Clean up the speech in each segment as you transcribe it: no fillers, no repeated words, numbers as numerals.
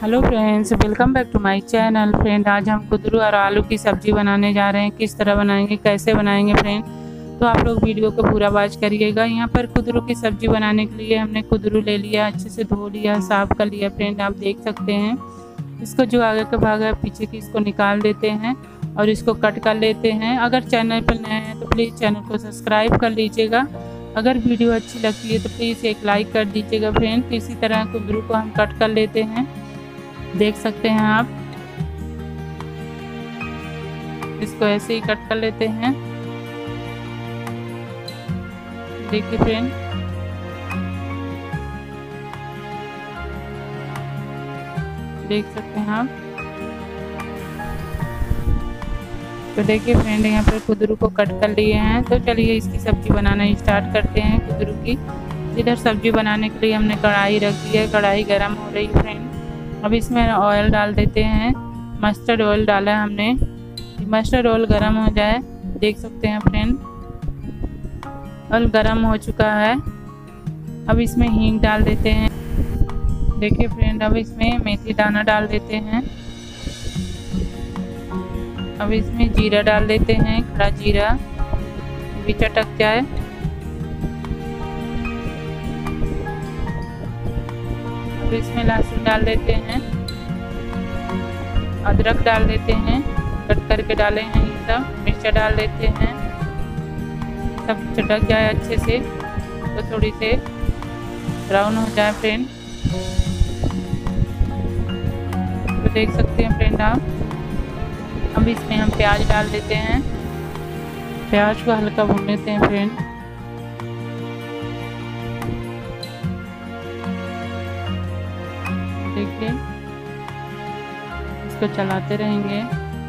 Hello friends, welcome back to my channel. Friend, आज हम कुंदरू और आलू की सब्ज़ी बनाने जा रहे हैं। किस तरह बनाएंगे, कैसे बनाएंगे फ्रेंड, तो आप लोग वीडियो को पूरा वॉच करिएगा। यहाँ पर कुंदरू की सब्ज़ी बनाने के लिए हमने कुंदरू ले लिया, अच्छे से धो लिया, साफ़ कर लिया। फ्रेंड, आप देख सकते हैं इसको जो आगे का भाग है पीछे की, इसको निकाल देते हैं और इसको कट कर लेते हैं। अगर चैनल पर नए हैं तो प्लीज़ चैनल को सब्सक्राइब कर लीजिएगा। अगर वीडियो अच्छी लगती है तो प्लीज़ एक लाइक कर दीजिएगा। फ्रेंड, तो इसी तरह कुंदरू को हम कट कर लेते हैं। देख सकते हैं आप, इसको ऐसे ही कट कर लेते हैं। देखिए फ्रेंड, देख सकते हैं आप। तो देखिए फ्रेंड, यहाँ पर कुंदरू को कट कर लिए हैं। तो चलिए इसकी सब्ज़ी बनाना स्टार्ट करते हैं कुंदरू की। इधर सब्ज़ी बनाने के लिए हमने कढ़ाई रख दी है, कढ़ाई गर्म हो रही है फ्रेंड। अब इसमें ऑयल डाल देते हैं। मस्टर्ड ऑयल डाला है हमने। मस्टर्ड ऑयल गर्म हो जाए, देख सकते हैं फ्रेंड, ऑयल गर्म हो चुका है। अब इसमें हींग डाल देते हैं। देखिए फ्रेंड, अब इसमें मेथी दाना डाल देते हैं। अब इसमें जीरा डाल देते हैं, खड़ा जीरा भी चटक जाए। अब इसमें लहसुन डाल देते हैं, अदरक डाल देते हैं, कट करके डाले हैं ये सब। मिर्चा डाल देते हैं, सब चटक जाए अच्छे से, तो थोड़ी से ब्राउन हो जाए फ्रेंड। तो देख सकते हैं फ्रेंड आप। अब इसमें हम प्याज डाल देते हैं, प्याज को हल्का भून लेते हैं फ्रेंड। देखिए, इसको चलाते रहेंगे।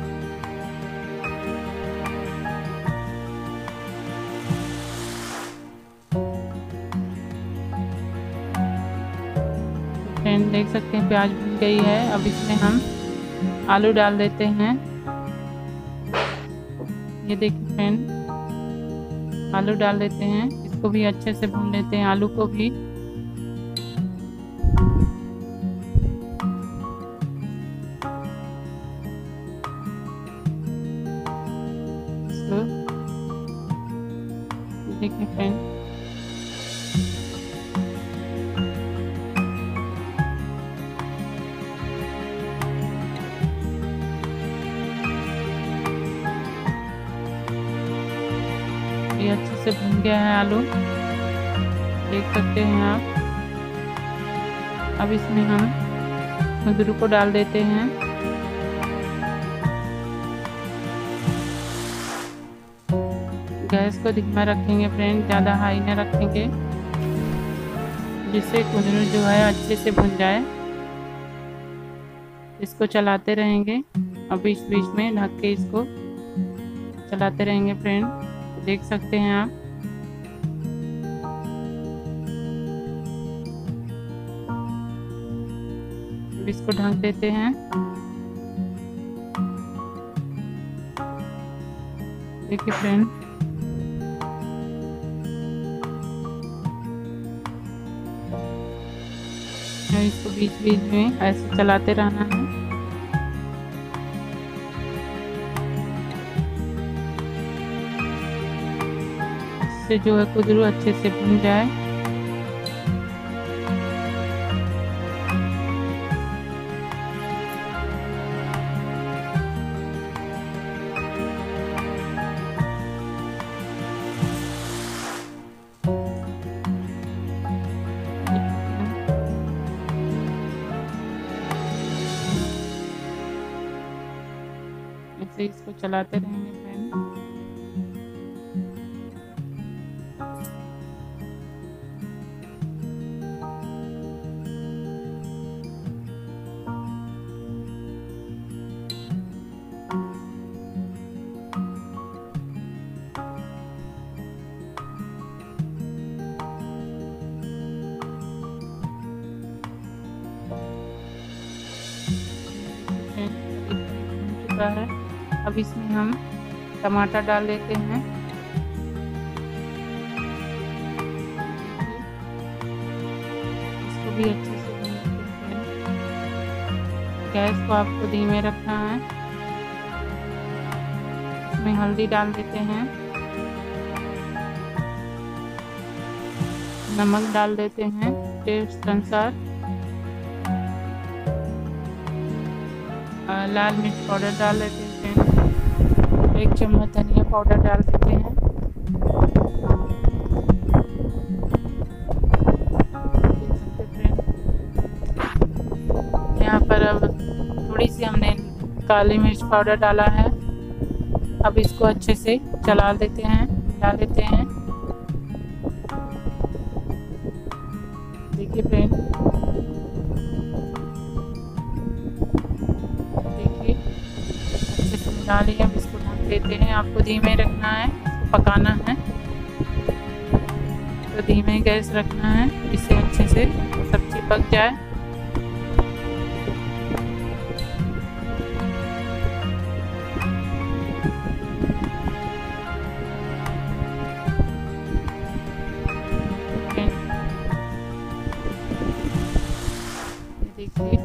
फ्रेंड, देख सकते हैं प्याज भून गई है। अब इसमें हम आलू डाल देते हैं। ये देखिए फ्रेंड, आलू डाल देते हैं, इसको भी अच्छे से भून लेते हैं, आलू को भी। देखिए फ्रेंड, ये अच्छे से भून गया है आलू, देख सकते हैं आप। अब इसमें हम कुंदरू को डाल देते हैं। गैस को धीमा रखेंगे फ्रेंड, ज़्यादा हाई ना रखेंगे, जिससे कुंदरू जो है अच्छे से भुन जाए। इसको चलाते रहेंगे और बीच बीच में ढक के इसको चलाते रहेंगे फ्रेंड। देख सकते हैं आप। अब इसको ढक देते हैं। देखिए फ्रेंड, इसको बीच बीच में ऐसे चलाते रहना है। इससे जो है कुंदरू अच्छे से भुन जाए। ऐसे इसको चलाते रहेंगे फ्रेंड। है, अब इसमें हम टमाटर डाल देते हैं। इसको भी अच्छे से भून लेते हैं। गैस को आपको धीमे रखना है। इसमें हल्दी डाल देते हैं, नमक डाल देते हैं टेस्ट अनुसार, लाल मिर्च पाउडर डाल देते हैं, 1 चम्मच धनिया पाउडर डाल देते हैं। यहाँ पर अब थोड़ी सी हमने काली मिर्च पाउडर डाला है। अब इसको अच्छे से चला देते हैं, मिला लेते हैं। देखिए फ्रेंड, देखिए अच्छे से मिला लिया। अब इसको ढक देते हैं। आपको धीमे रखना है, इसको पकाना है तो धीमे गैस रखना है, इससे अच्छे से सब्जी पक जाए। देखिए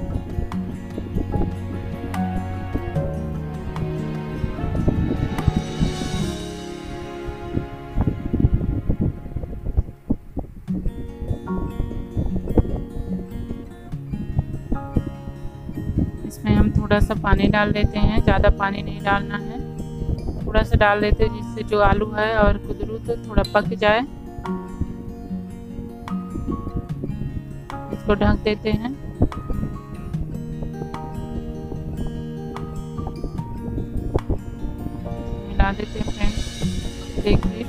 इसमें हम थोड़ा सा पानी डाल देते हैं, ज़्यादा पानी नहीं डालना है, थोड़ा सा डाल देते हैं जिससे जो आलू है और कुदरू तो थोड़ा पक जाए। इसको ढक देते हैं। मिला देते हैं फ्रेंड। देखिए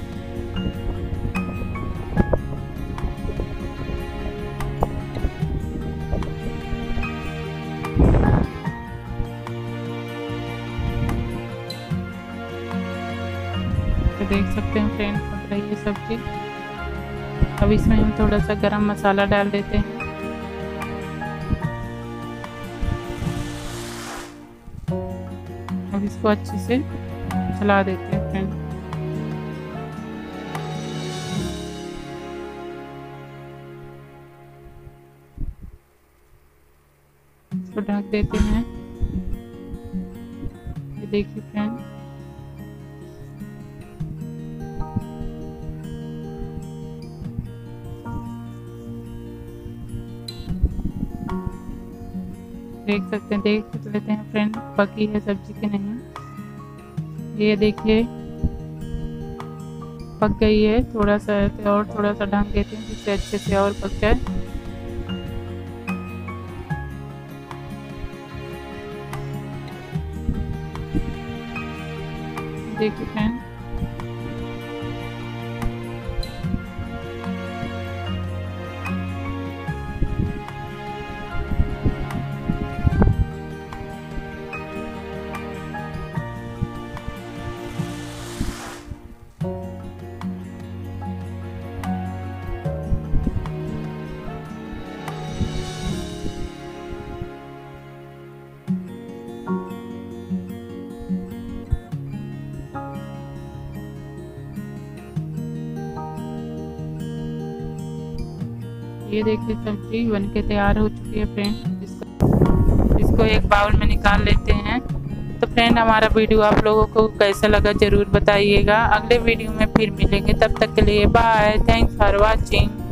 तो देख सकते हैं फ्रेंड, पक रही है सब्जी। अब इसमें हम थोड़ा सा गरम मसाला डाल देते हैं। अब इसको अच्छे से चला देते हैं फ्रेंड। इसको ढक देते हैं। ये देखिए फ्रेंड, देख सकते हैं, देख लेते हैं फ्रेंड पकी है सब्जी कि नहीं। ये देखिए पक गई है। थोड़ा सा और थोड़ा सा ढक देते हैं जिससे अच्छे से और पक जाए। देखिए फ्रेंड, ये देखिए सब्जी बनके तैयार हो चुकी है फ्रेंड। इसको एक बाउल में निकाल लेते हैं। तो फ्रेंड, हमारा वीडियो आप लोगों को कैसा लगा ज़रूर बताइएगा। अगले वीडियो में फिर मिलेंगे, तब तक के लिए बाय। Thanks for watching.